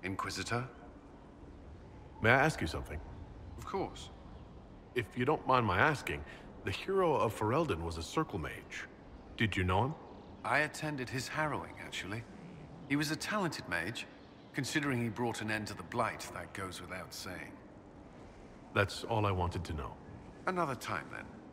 Inquisitor? May I ask you something? Of course. If you don't mind my asking, the hero of Ferelden was a circle mage. Did you know him? I attended his harrowing, actually. He was a talented mage. Considering he brought an end to the Blight, that goes without saying. That's all I wanted to know. Another time, then.